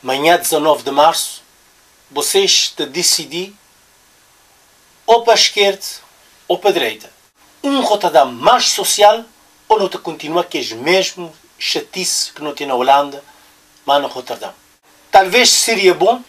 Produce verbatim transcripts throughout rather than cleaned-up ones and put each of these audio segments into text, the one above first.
Amanhã, dezanove de março, vocês te decidir ou para a esquerda ou para a direita. Um Rotterdam mais social ou não te continua que é mesmo chatice que não tem na Holanda, mas no Rotterdam. Talvez seria bom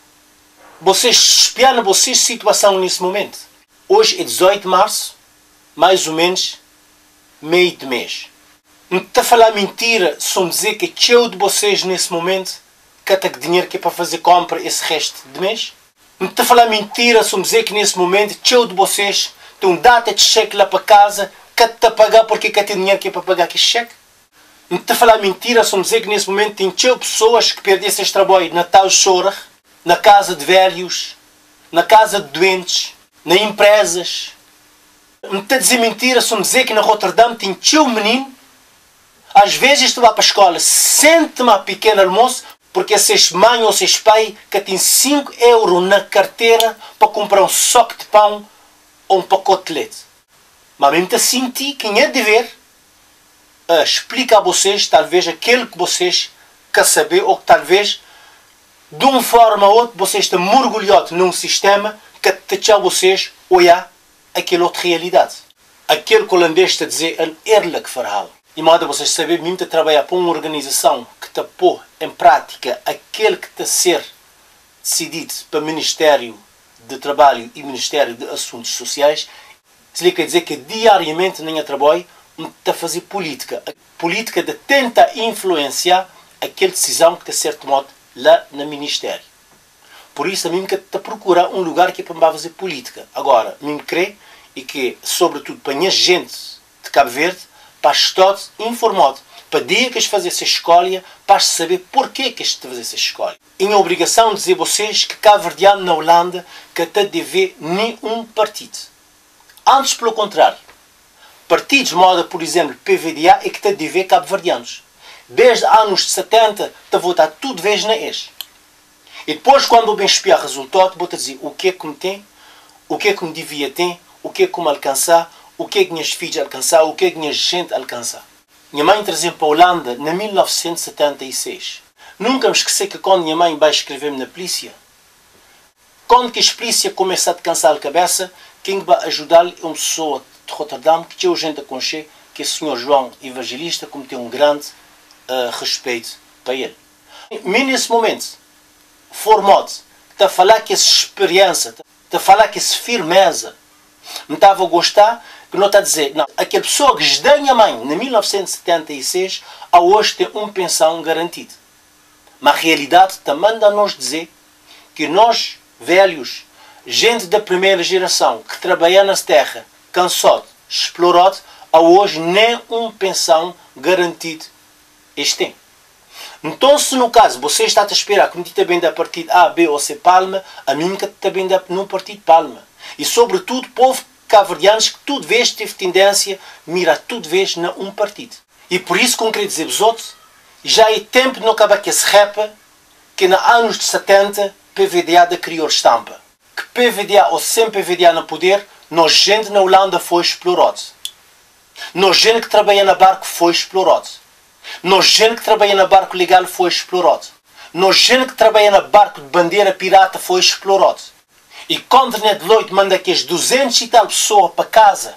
vocês espiar na vossa situação nesse momento. Hoje é dezoito de março, mais ou menos meio de mês. Não está a falar mentira só dizer que é cheio de vocês nesse momento que tem dinheiro que é para fazer compra esse resto de mês? Não está a falar mentira só dizer que nesse momento cheio de vocês tem um data de cheque lá para casa que está a pagar porque que tem dinheiro que é para pagar aquele cheque? Não está a falar mentira só dizer que nesse momento tem cheio de pessoas que perdem esse trabalho na tal chora, na casa de velhos, na casa de doentes, nas empresas. Não está a dizer mentira só dizer que na Rotterdam tem cheio menino. Às vezes tu vai para a escola, sente uma pequena almoço, porque esses mãe ou esses pai que tem cinco euros na carteira para comprar um saco de pão ou um pacote de leite. Mas mesmo te sentir quem é dever uh, explica a vocês, talvez, aquilo que vocês querem saber, ou que talvez, de uma forma ou outra, vocês estão mergulhados num sistema que te deixa vocês olhar aquela outra realidade. Aquele que o holandês está a dizer, é eerlijk verhaal. De modo a vocês saberem, mesmo de trabalhar para uma organização que está a pôr em prática aquele que está a ser decidido para o Ministério de Trabalho e Ministério de Assuntos Sociais, isso quer dizer que diariamente nem a trabalho está a fazer política. A política de tentar influenciar aquela decisão que está a ser tomada lá no Ministério. Por isso, a mim que está a procurar um lugar que é para fazer política. Agora, a mim creio e que, sobretudo, para a gente de Cabo Verde, para estar informado, para dia que eles fazem essa escolha, para saber porquê que eles estão a fazer essa escolha. E a obrigação de dizer a vocês que Cabo Verdeano na Holanda que está a dever nenhum partido. Antes, pelo contrário, partidos moda, por exemplo, P V D A, é que está a dever Cabo Verdeanos. Desde anos setenta, está a votar tudo vez na ex. E depois, quando eu bem espiar o resultado, vou-te dizer o que é que me tem, o que é que me devia ter, o que é que me alcançar, o que é que minhas filhas alcançar, o que é que minha gente alcançar. Minha mãe trazia para a Holanda em mil novecentos e setenta e seis. Nunca me esqueci que quando minha mãe vai escrever-me na polícia, quando que a polícia começa a cansar a cabeça, quem vai ajudar é uma pessoa de Rotterdam, que tinha gente a conhecer, que é o senhor João Evangelista, como tem um grande uh, respeito para ele. Mas nesse momento, formado, está a falar que essa experiência, está a falar que essa firmeza, me estava a gostar, que não está a dizer, não, aquela pessoa que já minha mãe, em mil novecentos e setenta e seis, a hoje tem uma pensão garantida. Mas a realidade também dá-nos dizer que nós, velhos, gente da primeira geração, que trabalha nas terras, cansado, explorado, a hoje nem uma pensão garantida eles têm. Então, se no caso você está a esperar que me também da partido A, B ou C Palma, a mim que também dá no partido Palma. E sobretudo, povo cabo-verdianos que tudo vez teve tendência a mirar tudo vez na um partido. E por isso, como queria dizer os outros, já é tempo de não acabar que esse rapa que nos anos de setenta P V D A da criou estampa. Que P V D A ou sem P V D A no poder, nós gente na Holanda foi explorado. Nós gente que trabalha na barco foi explorado. Nós gente que trabalha na barco legal foi explorado. Nós gente que trabalha na barco de bandeira pirata foi explorado. E quando a Deloitte manda aqueles duzentos e tal pessoas para casa,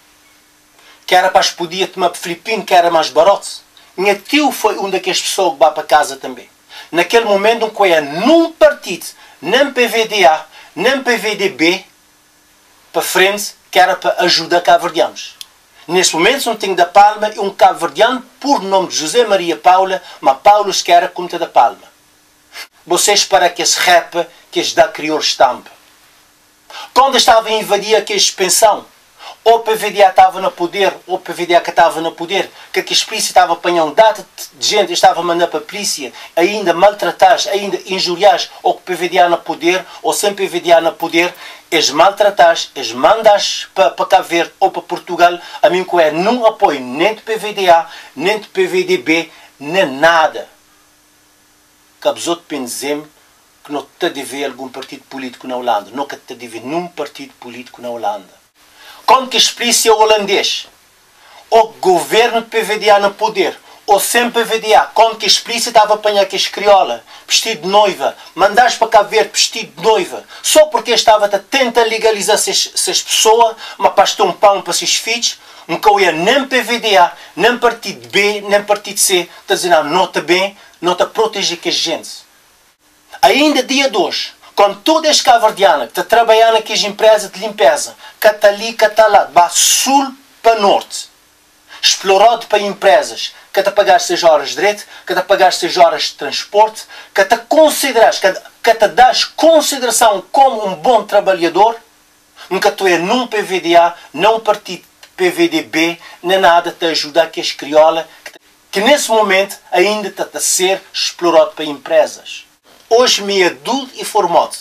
que era para as podia tomar filipino, que era mais barato, minha tio foi um daqueles pessoas que vai para casa também. Naquele momento não conhecia nenhum partido, nem P V D A, nem P V D B, para frente, que era para ajudar cabo-verdianos. Nesse momento não tenho da Palma e um cabo-verdiano por nome de José Maria Paula, mas Paulo que era conta da Palma. Vocês para que esse rapa que eles dá criou estampa. Quando estava a invadir aqueles pensão, ou o P V D A estava no poder, ou o P V D A que estava no poder, que aqueles polícia estava apanhando data de gente, estava a mandar para a polícia, ainda maltratar, ainda injuriar, ou que o P V D A no poder, ou sem P V D A no poder, eles maltratar, eles mandam para, para Cabo Verde ou para Portugal, a mim que é não apoio nem do P V D A, nem do P V D B, nem nada. Cabe os outros pensem que não está a ver algum partido político na Holanda, não está a ver nenhum partido político na Holanda. Quando que a polícia holandês, ou o governo do P V D A no poder, ou sem P V D A, como que a polícia estava a apanhar que as criola, vestido de noiva, mandaste para cá ver vestido de noiva, só porque estava a tentar legalizar essas pessoas, mas para ter um pão para esses filhos, não ia nem P V D A, nem partido B, nem partido C, está dizendo, não está bem, não está a proteger que a gente. Ainda dia de hoje, quando toda a cabo-verdiana que está trabalhando naquelas empresas de limpeza, que está ali, que está lá, vai sul para norte, explorado para empresas, que está a pagar seis horas de direito, que está a pagar seis horas de transporte, que está a considerar, que está a dar consideração como um bom trabalhador, nunca tu é num P V D A, não partido P V D B, nem nada te ajudar que as criola, que, que nesse momento ainda está a ser explorado para empresas. Hoje me adulto e formado.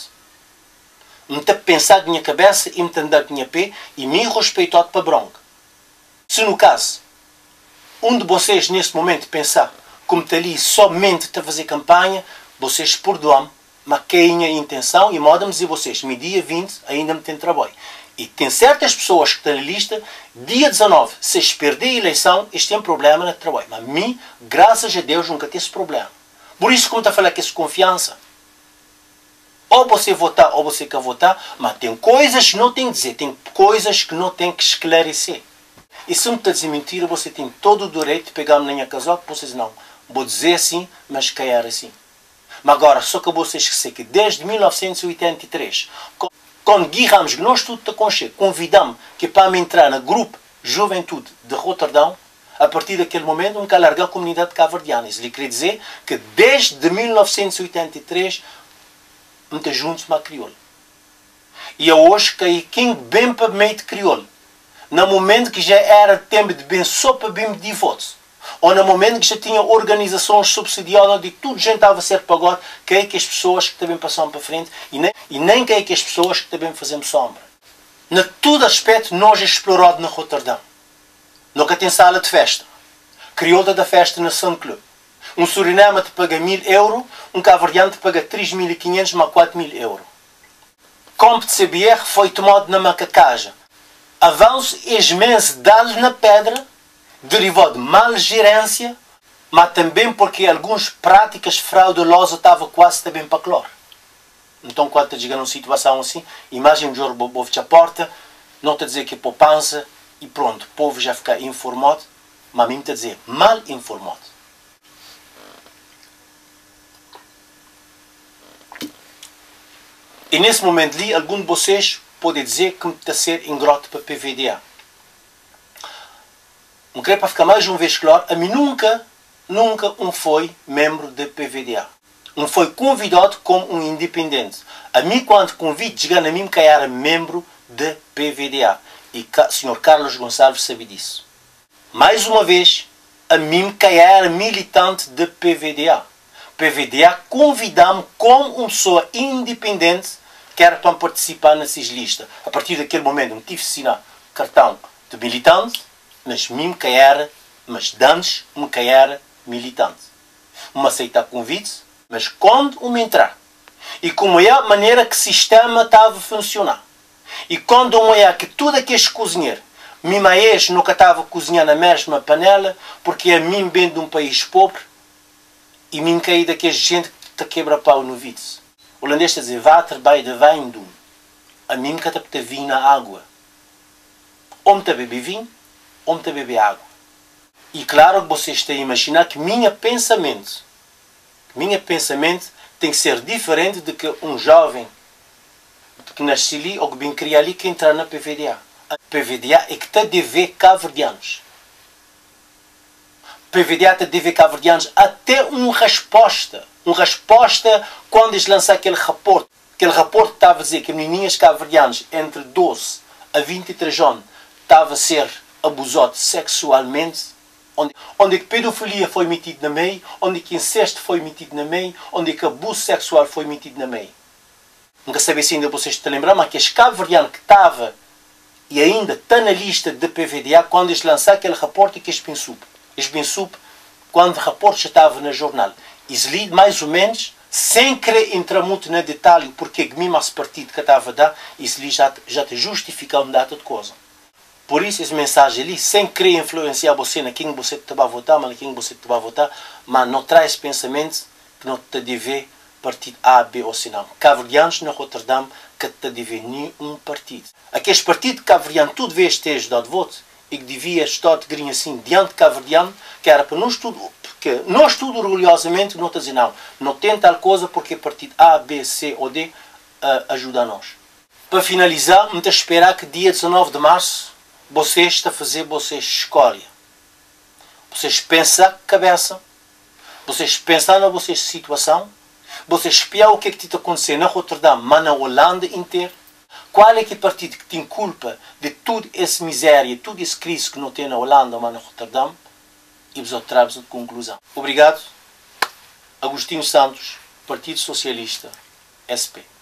Me está a pensar de minha cabeça e me está a dar de minha pé e me respeitado para bronca. Se no caso, um de vocês nesse momento pensar como está ali somente a fazer campanha, vocês perdoam-me, mas que é a minha intenção e moda-me dizer vocês, me dia vinte ainda me tem trabalho. E tem certas pessoas que estão na lista, dia dezanove, se eles perderem a eleição, eles têm problema no trabalho. Mas a mim, graças a Deus, nunca tive esse problema. Por isso, como está a falar que é confiança, ou você votar ou você quer votar, mas tem coisas que não tem que dizer, tem coisas que não tem que esclarecer. E se me está a dizer mentira, você tem todo o direito de pegar-me na minha casaca e vocês não. Vou dizer assim, mas cair assim. Mas agora, só que você esquecer que desde mil novecentos e oitenta e três, quando Guy Ramos, que nós tudo te conchego, convidamos que para me entrar no grupo Juventude de Roterdão, a partir daquele momento, nunca largar a comunidade cabo-verdiana. Isso lhe quer dizer que desde mil novecentos e oitenta e três, muito juntos com a crioula. E hoje, que quem bem para meio de crioula, no momento que já era tempo de bem só para bem de votos, ou no momento que já tinha organizações subsidiadas onde tudo gente estava a ser pagado, que é que as pessoas que também passaram para frente e nem, e nem que é que as pessoas que também fazemos sombra. Na todo aspecto, nós é explorado na Roterdão. Nunca tem sala de festa. Crioula da festa na Sun Club. Um Suriname te paga mil euros, um cabo-verdiano te paga três mil e quinhentos, mas quatro mil euros. Compre de C B R foi tomado na macacaja. Avanço esmense dá-lhe na pedra, derivado de mal gerência, mas também porque algumas práticas fraudulosas estavam quase também para cloro. Então, quando está chegando uma situação assim, imagina o jogo vou fechar a porta, não está a dizer que é poupança, e pronto, o povo já fica informado, mas a mim está a dizer mal informado. E nesse momento ali, algum de vocês pode dizer que me está a ser ingrato para P V D A. Não quero para ficar mais uma vez claro, a mim nunca, nunca um foi membro de P V D A. Um foi convidado como um independente. A mim, quando convido, chega a mim que era membro de P V D A. E o senhor Carlos Gonçalves sabe disso. Mais uma vez, a mim que era militante de P V D A. P V D A convidou-me como uma pessoa independente que era para participar nessas listas. A partir daquele momento, não tive que assinar cartão de militante, mas mim que era, mas antes me que era militante. Me aceitar convite, mas quando me entrar, e como é a maneira que o sistema estava a funcionar, e quando eu é que tudo aqueles cozinheiros, mim mais nunca estava a cozinhar na mesma panela, porque a mim bem de um país pobre, e mim caí daquela gente que te quebra pau no vídeo. O holandês está a dizer, water bij de wijn doen. A mim que está a vinho na água. Ou me está a beber vinho, ou me está a beber água. E claro que vocês têm a imaginar que minha pensamento, minha pensamento tem que ser diferente do que um jovem que nasce ali ou que bem cria ali que entrar na P V D A. A P V D A é que está a dever cabo-verdianos. P V D A está a dever cabo-verdianos até uma resposta. Uma resposta quando eles lançaram aquele raporte. Aquele raporte que estava a dizer que menininhas cabo-verdianas entre doze a vinte e três anos estavam a ser abusadas sexualmente. Onde, onde que pedofilia foi metido na meio, onde que incesto foi metido na meio, onde que abuso sexual foi metido na meio. Nunca sabia se ainda vocês te lembram, mas que esse cabo-verdiano que estava e ainda está na lista de P V D A quando eles lançaram aquele raporte que eles pensou. Eles pensou quando o raporte já estava no jornal. Eles li mais ou menos, sem querer entrar muito no detalhe, porque mesmo esse partido que estava a dar, eles li já, já te justificam um data de coisa. Por isso, essa mensagem ali, sem querer influenciar você na quem você vai votar, mas na quem você vai votar, mas não traz pensamento que não te deve partido A, B ou C não. Cabo-verdianos na Rotterdam que te deve nenhum partido. Aqueles partidos cabo-verdianos tudo vez ter dado voto e que devia estar de grinha assim diante de cabo-verdiano, que era para nós tudo, porque nós tudo orgulhosamente não está dizendo não. Não tem tal coisa porque partido A, B, C ou D uh, ajuda a nós. Para finalizar, me esperar que dia dezanove de março vocês estão a fazer vocês escolha. Vocês pensam cabeça, vocês pensam na vossa situação, vocês espiam o que é que está acontecendo na Rotterdam, mas na Holanda inteira. Qual é que partido que tem culpa de toda essa miséria, toda essa crise que não tem na Holanda, mas na Rotterdam? E vos traz a conclusão. Obrigado. Agostinho Santos, Partido Socialista, S P.